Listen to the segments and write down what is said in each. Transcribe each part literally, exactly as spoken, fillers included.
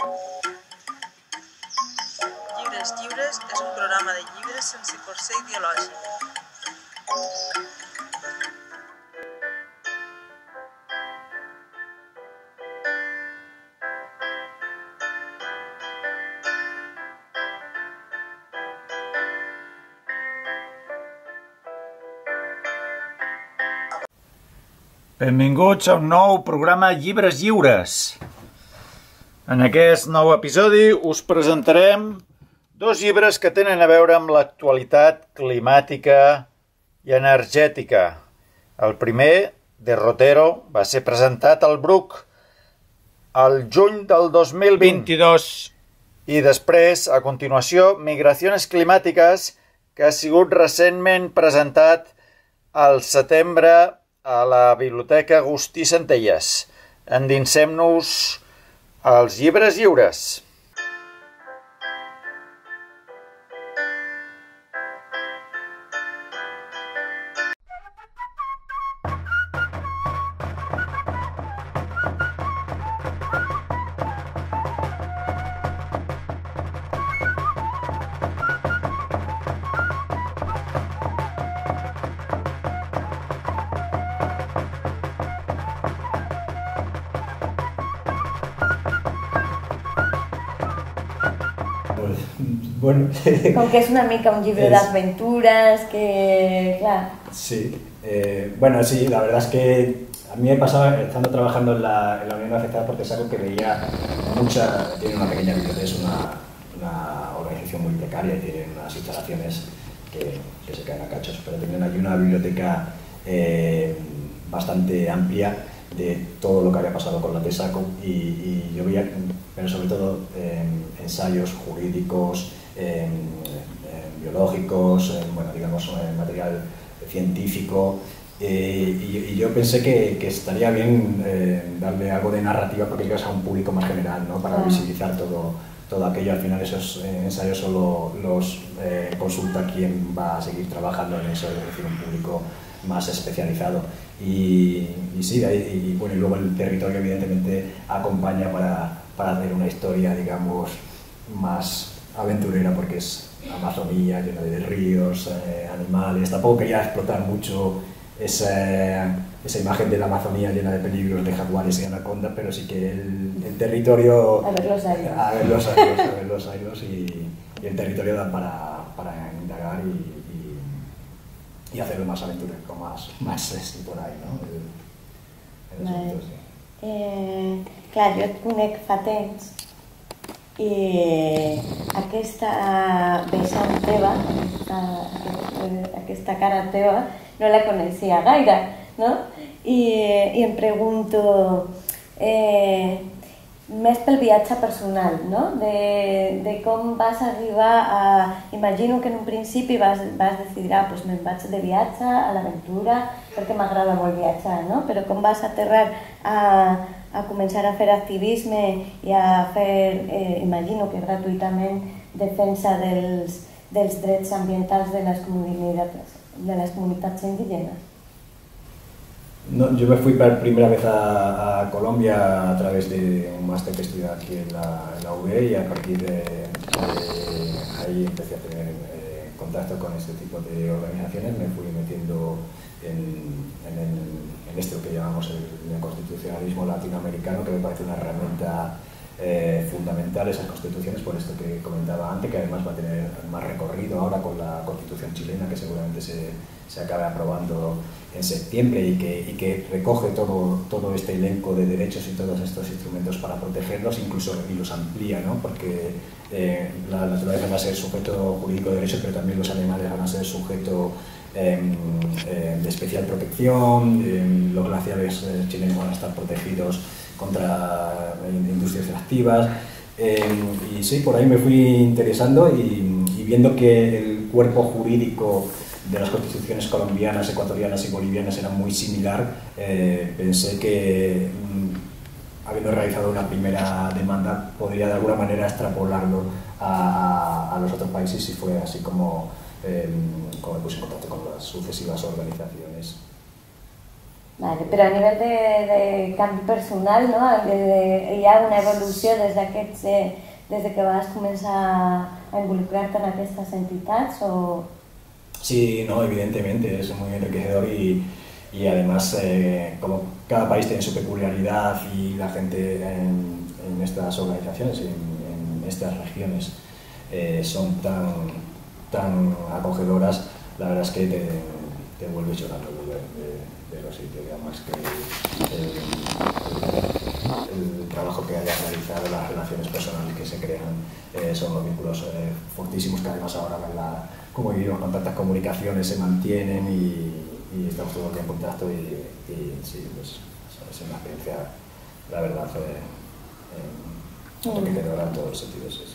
Llibres Lliures és un programa de llibres sense corser ideològic. Benvinguts a un nou programa Llibres Lliures. En aquest nou episodi us presentarem dos llibres que tenen a veure amb l'actualitat climàtica i energètica. El primer, Derrotero, va ser presentat al Bruc al juny del dos mil vint-i-dos. I després, a continuació, Migracions climàtiques, que ha sigut recentment presentat al setembre a la Biblioteca Agustí Centelles. Endinsem-nos als llibres lliures. Bueno, com que és una mica un llibre d'aventures, que, claro. Sí, eh, bueno, sí, la verdad es que a mí me pasaba, estando trabajando en la, en la Unión Afectada por Tesaco, que veía mucha, tiene una pequeña biblioteca, es una, una organización muy precaria y tiene unas instalaciones que, que se caen a cachos, pero tienen aquí una biblioteca eh, bastante amplia de todo lo que había pasado con la Tesaco y, y yo veía, pero sobre todo eh, ensayos jurídicos, eh, eh, biológicos, eh, bueno, digamos, eh, material científico, eh, y, y yo pensé que, que estaría bien eh, darle algo de narrativa porque llegas a un público más general, ¿no? Para visibilizar todo, todo aquello. Al final esos eh, ensayos solo los eh, consulta quien va a seguir trabajando en eso, es decir, un público más especializado. Y, y sí, y, y, bueno, y luego el territorio evidentemente acompaña para, para hacer una historia, digamos, más aventurera, porque es Amazonía, llena de ríos, eh, animales. Tampoco quería explotar mucho esa, esa imagen de la Amazonía llena de peligros, de jaguares y anacondas, pero sí que el, el territorio... A ver los aires. A ver los aires, a ver los aires y, y el territorio da para, para indagar y, y hacerlo más aventurístico, más, más este, por ahí, no? El, el asunto, sí. eh, clar, jo et conec fa temps i aquesta vessant teva, aquesta, aquesta cara teva, no la coneixia gaire, no? I, i em pregunto, eh, més pel viatge personal, no? De, de com vas arribar a... Imagino que en un principi vas, vas decidir, ah, doncs me'n vaig de viatge a l'aventura, perquè m'agrada molt viatjar, no? Però com vas aterrar a, a començar a fer activisme i a fer, eh, imagino que gratuïtament, defensa dels, dels drets ambientals de les comunitats, de les comunitats indígenes? No, yo me fui por primera vez a, a Colombia a través de un máster que estudié aquí en la, en la U B y a partir de, de ahí empecé a tener eh, contacto con este tipo de organizaciones. Me fui metiendo en, en, el, en esto que llamamos el, el constitucionalismo latinoamericano, que me parece una herramienta eh, fundamental, esas constituciones, por esto que comentaba antes, que además va a tener más recorrido ahora con la constitución chilena, que seguramente se, se acabe aprobando en septiembre y que, y que recoge todo, todo este elenco de derechos y todos estos instrumentos para protegerlos, incluso y los amplía, ¿no? Porque eh, la naturaleza va a ser sujeto jurídico de derecho, pero también los animales van a ser sujeto eh, eh, de especial protección, eh, los glaciares eh, chilenos van a estar protegidos contra industrias extractivas, eh, y sí, por ahí me fui interesando y, y viendo que el cuerpo jurídico de las constituciones colombianas, ecuatorianas y bolivianas era muy similar, eh, pensé que mmm, habiendo realizado una primera demanda podría de alguna manera extrapolarlo a, a, a los otros países y fue así como, eh, como me puse en contacto con las sucesivas organizaciones. Vale, pero a nivell de, de canvi personal, no? De, de, hi ha una evolució des, eh, des de que vas començar a involucrar-te en aquestes entitats o...? Sí, no, evidentemente, es muy enriquecedor y, y además eh, como cada país tiene su peculiaridad y la gente en, en estas organizaciones, en, en estas regiones, eh, son tan, tan acogedoras, la verdad es que te, te vuelves llorando de, de, de los sitios, además que el, el, el trabajo que hayas realizado, las relaciones personales que se crean, eh, son los vínculos eh, fortísimos que además ahora en la, como vivimos con tantas comunicaciones se mantienen y, y estamos todo el día en contacto y, y sí, pues es una experiencia, la verdad, eh, eh, enriquecedora en todos los sentidos. Sí, sí.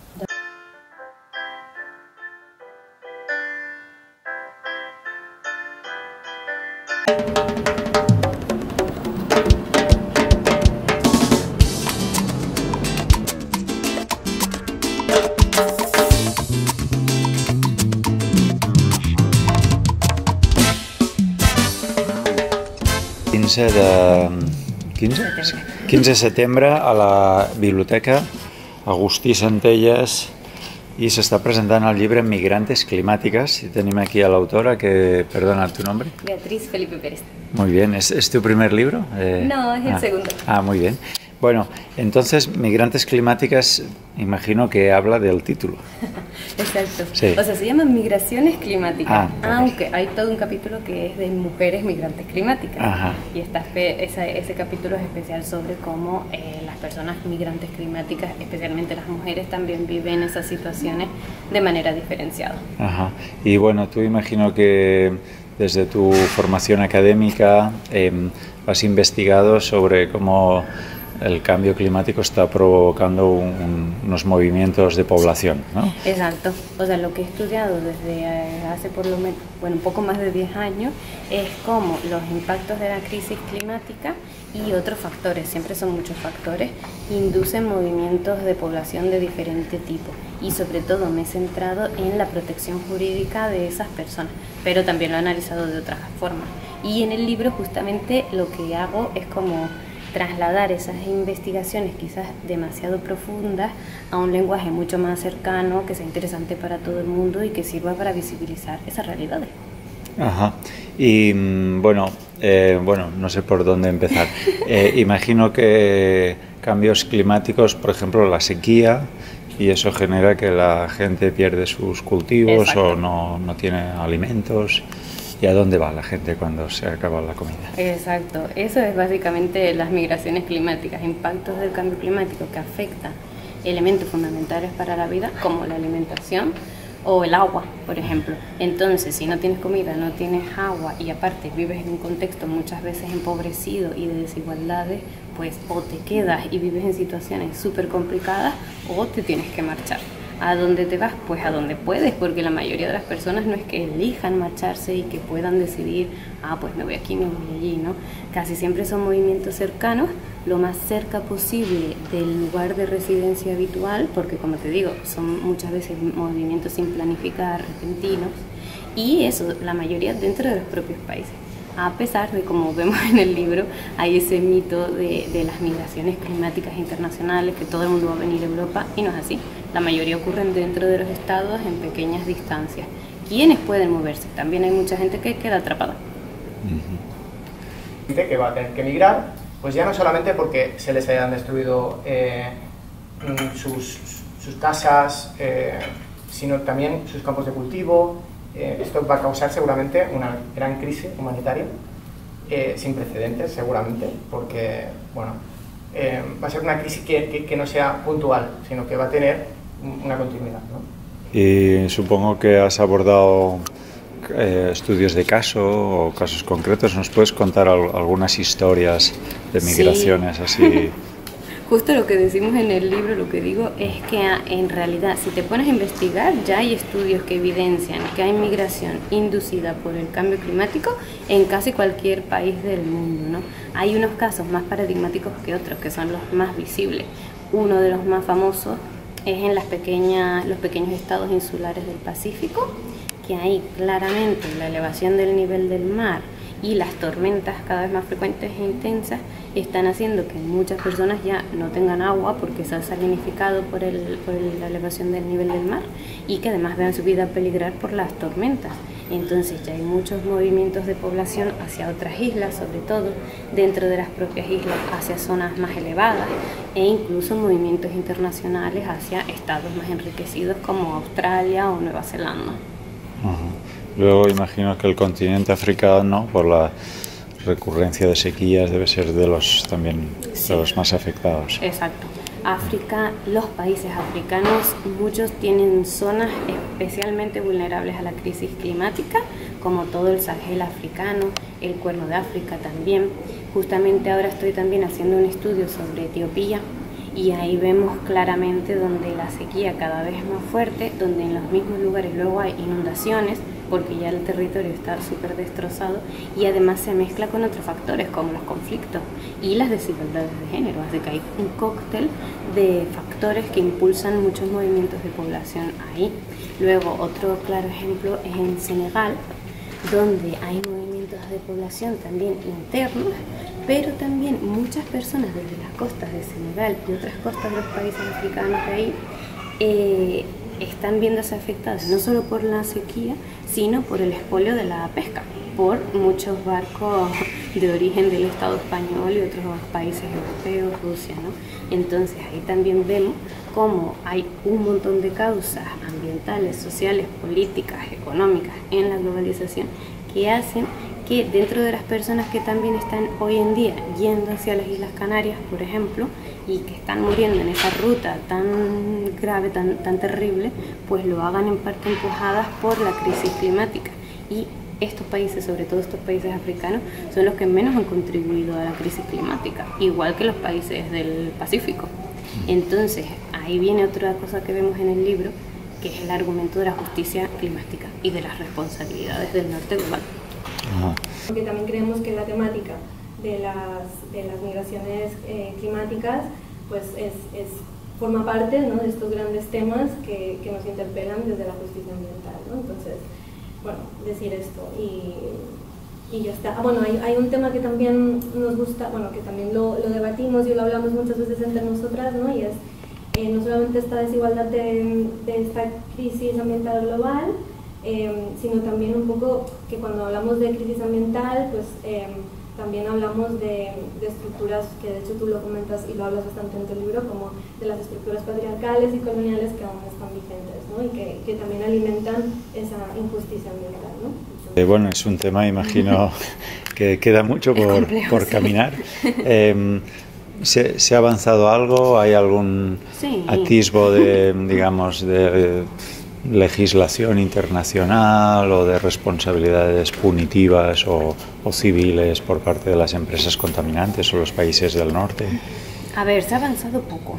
quinze de... quinze? quinze de setembre a la Biblioteca Agustí Centelles i s'està presentant el llibre Migrantes Climáticas y tenim aquí a la autora que, perdona, ¿tu nombre? Beatriz Felipe Pérez. Muy bien, ¿es, es tu primer libro? Eh, no, es el ah, segundo. Ah, muy bien. Bueno, entonces, Migrantes Climáticas, imagino que habla del título. Exacto. Sí. O sea, se llama Migraciones Climáticas, Ah, aunque hay todo un capítulo que es de mujeres migrantes climáticas. Ajá. Y está ese, ese capítulo es especial sobre cómo eh, las personas migrantes climáticas, especialmente las mujeres, también viven esas situaciones de manera diferenciada. Ajá. Y bueno, tú imagino que desde tu formación académica eh, has investigado sobre cómo el cambio climático está provocando un, un, unos movimientos de población, ¿no? Exacto. O sea, lo que he estudiado desde hace por lo menos, bueno, un poco más de diez años, es cómo los impactos de la crisis climática y otros factores, siempre son muchos factores, inducen movimientos de población de diferente tipo. Y sobre todo me he centrado en la protección jurídica de esas personas, pero también lo he analizado de otras formas. Y en el libro justamente lo que hago es como trasladar esas investigaciones quizás demasiado profundas a un lenguaje mucho más cercano, que sea interesante para todo el mundo y que sirva para visibilizar esas realidades. Ajá. Y bueno, eh, bueno, no sé por dónde empezar. Eh, imagino que cambios climáticos, por ejemplo, la sequía, y eso genera que la gente pierde sus cultivos. Exacto. O no, no tiene alimentos. ¿Y a dónde va la gente cuando se acaba la comida? Exacto, eso es básicamente las migraciones climáticas, impactos del cambio climático que afectan elementos fundamentales para la vida, como la alimentación o el agua, por ejemplo. Entonces, si no tienes comida, no tienes agua y aparte vives en un contexto muchas veces empobrecido y de desigualdades, pues o te quedas y vives en situaciones súper complicadas o te tienes que marchar. ¿A dónde te vas? Pues a donde puedes, porque la mayoría de las personas no es que elijan marcharse y que puedan decidir, ah, pues me voy aquí, me voy allí, ¿no? Casi siempre son movimientos cercanos, lo más cerca posible del lugar de residencia habitual, porque como te digo, son muchas veces movimientos sin planificar, repentinos, y eso, la mayoría dentro de los propios países. A pesar de, como vemos en el libro, hay ese mito de, de las migraciones climáticas internacionales, que todo el mundo va a venir a Europa, y no es así. La mayoría ocurren dentro de los estados en pequeñas distancias. ¿Quiénes pueden moverse? También hay mucha gente que queda atrapada. Gente que va a tener que migrar, pues ya no solamente porque se les hayan destruido eh, sus, sus casas, eh, sino también sus campos de cultivo. Eh, esto va a causar seguramente una gran crisis humanitaria, eh, sin precedentes seguramente, porque bueno, eh, va a ser una crisis que, que, que no sea puntual, sino que va a tener una continuidad, ¿no? Y supongo que has abordado eh, estudios de caso o casos concretos. ¿Nos puedes contar al, algunas historias de migraciones? Sí. Así? Justo lo que decimos en el libro, lo que digo es que en realidad, si te pones a investigar, ya hay estudios que evidencian que hay migración inducida por el cambio climático en casi cualquier país del mundo, ¿no? Hay unos casos más paradigmáticos que otros, que son los más visibles. Uno de los más famosos es en las pequeñas, los pequeños estados insulares del Pacífico, que ahí claramente la elevación del nivel del mar y las tormentas cada vez más frecuentes e intensas están haciendo que muchas personas ya no tengan agua porque se ha salinificado por, el, por la elevación del nivel del mar, y que además vean su vida peligrar por las tormentas. Entonces ya hay muchos movimientos de población hacia otras islas, sobre todo dentro de las propias islas, hacia zonas más elevadas, e incluso movimientos internacionales hacia estados más enriquecidos como Australia o Nueva Zelanda. Uh-huh. Luego imagino que el continente africano, por la recurrencia de sequías, debe ser de los también sí. de los más afectados. Exacto. África, los países africanos, muchos tienen zonas especialmente vulnerables a la crisis climática, como todo el Sahel africano, el Cuerno de África también. Justamente ahora estoy también haciendo un estudio sobre Etiopía, y ahí vemos claramente donde la sequía cada vez es más fuerte, donde en los mismos lugares luego hay inundaciones, porque ya el territorio está súper destrozado, y además se mezcla con otros factores como los conflictos y las desigualdades de género, así que hay un cóctel de factores que impulsan muchos movimientos de población ahí. Luego otro claro ejemplo es en Senegal, donde hay movimientos de población también internos, pero también muchas personas desde las costas de Senegal y otras costas de los países africanos de ahí eh, están viéndose afectadas no solo por la sequía, sino por el expolio de la pesca, por muchos barcos de origen del Estado español y otros países europeos, Rusia, ¿no? Entonces ahí también vemos cómo hay un montón de causas ambientales, sociales, políticas, económicas en la globalización que hacen que dentro de las personas que también están hoy en día yendo hacia las Islas Canarias, por ejemplo, y que están muriendo en esa ruta tan grave, tan, tan terrible, pues lo hagan en parte empujadas por la crisis climática. Y estos países, sobre todo estos países africanos, son los que menos han contribuido a la crisis climática, igual que los países del Pacífico. Entonces, ahí viene otra cosa que vemos en el libro, que es el argumento de la justicia climática y de las responsabilidades del norte global. Porque también creemos que la temática de las, de las migraciones eh, climáticas pues es, es, forma parte, ¿no?, de estos grandes temas que, que nos interpelan desde la justicia ambiental, ¿no? Entonces, bueno, decir esto y, y ya está. Ah, bueno, hay, hay un tema que también nos gusta, bueno, que también lo, lo debatimos y lo hablamos muchas veces entre nosotras, ¿no? Y es eh, no solamente esta desigualdad de, de esta crisis ambiental global, Eh, sino también un poco que cuando hablamos de crisis ambiental, pues eh, también hablamos de, de estructuras que de hecho tú lo comentas y lo hablas bastante en tu libro, como de las estructuras patriarcales y coloniales que aún están vigentes, ¿no? Y que, que también alimentan esa injusticia ambiental, ¿no? Entonces, eh, bueno, es un tema, imagino, que queda mucho por, complejo, por caminar. Sí. Eh, ¿se, ¿Se ha avanzado algo? ¿Hay algún sí. atisbo de, digamos, de... legislación internacional o de responsabilidades punitivas o, o civiles por parte de las empresas contaminantes o los países del norte? A ver, se ha avanzado poco,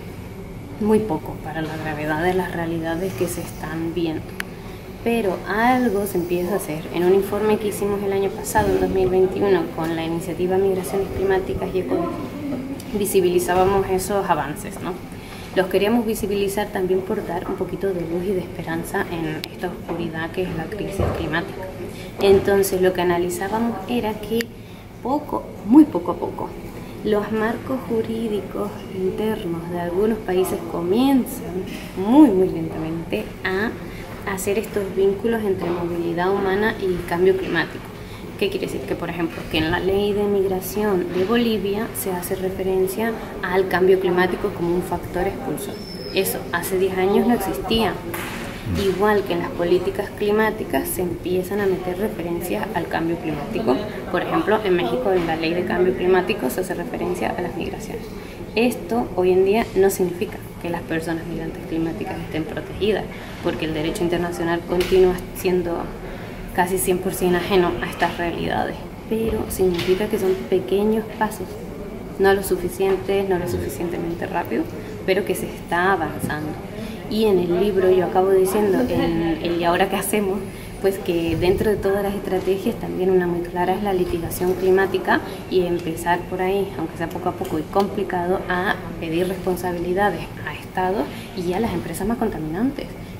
muy poco para la gravedad de las realidades que se están viendo, pero algo se empieza a hacer. En un informe que hicimos el año pasado, en dos mil veintiuno, con la iniciativa Migraciones Climáticas y Ecológicas, visibilizábamos esos avances, ¿no? Los queríamos visibilizar también por dar un poquito de luz y de esperanza en esta oscuridad que es la crisis climática. Entonces lo que analizábamos era que poco, muy poco a poco, los marcos jurídicos internos de algunos países comienzan muy muy lentamente a hacer estos vínculos entre movilidad humana y cambio climático. ¿Qué quiere decir? Que, por ejemplo, que en la ley de migración de Bolivia se hace referencia al cambio climático como un factor expulsor. Eso hace diez años no existía. Igual que en las políticas climáticas se empiezan a meter referencias al cambio climático. Por ejemplo, en México, en la ley de cambio climático se hace referencia a las migraciones. Esto hoy en día no significa que las personas migrantes climáticas estén protegidas, porque el derecho internacional continúa siendo casi cien por ciento ajeno a estas realidades, pero significa que son pequeños pasos, no lo suficientes, no lo suficientemente rápido, pero que se está avanzando. Y en el libro yo acabo diciendo, en el ¿y ahora qué hacemos?, pues que dentro de todas las estrategias también una muy clara es la litigación climática y empezar por ahí, aunque sea poco a poco y complicado, a pedir responsabilidades a Estados y a las empresas más contaminantes,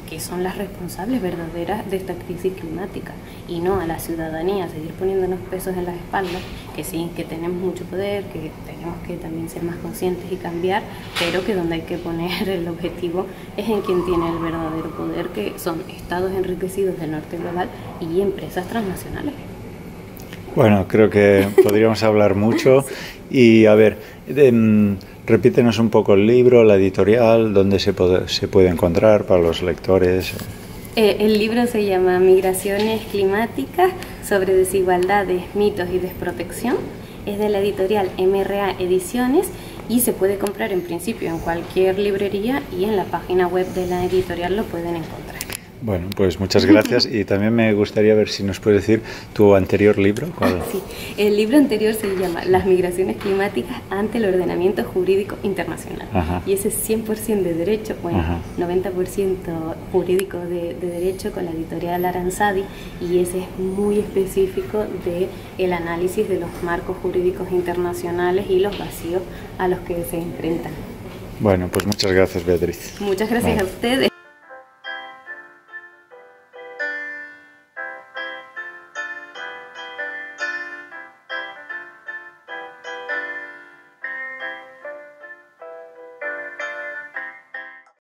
que son las responsables verdaderas de esta crisis climática, y no a la ciudadanía seguir poniéndonos pesos en las espaldas, que sí, que tenemos mucho poder, que tenemos que también ser más conscientes y cambiar, pero que donde hay que poner el objetivo es en quien tiene el verdadero poder, que son estados enriquecidos del norte global y empresas transnacionales. Bueno, creo que podríamos hablar mucho. Y a ver, de, repítenos un poco el libro, la editorial, dónde se puede, se puede encontrar para los lectores. Eh, el libro se llama Migraciones climáticas sobre desigualdades, mitos y desprotección. Es de la editorial M R A Ediciones y se puede comprar en principio en cualquier librería, y en la página web de la editorial lo pueden encontrar. Bueno, pues muchas gracias, y también me gustaría ver si nos puedes decir tu anterior libro. ¿Cuál? Ah, sí, el libro anterior se llama Las migraciones climáticas ante el ordenamiento jurídico internacional. Ajá. Y ese es cien por ciento de derecho, bueno, Ajá. noventa por ciento jurídico de, de derecho, con la editorial Aranzadi, y ese es muy específico de el análisis de los marcos jurídicos internacionales y los vacíos a los que se enfrentan. Bueno, pues muchas gracias, Beatriz. Muchas gracias vale. a ustedes.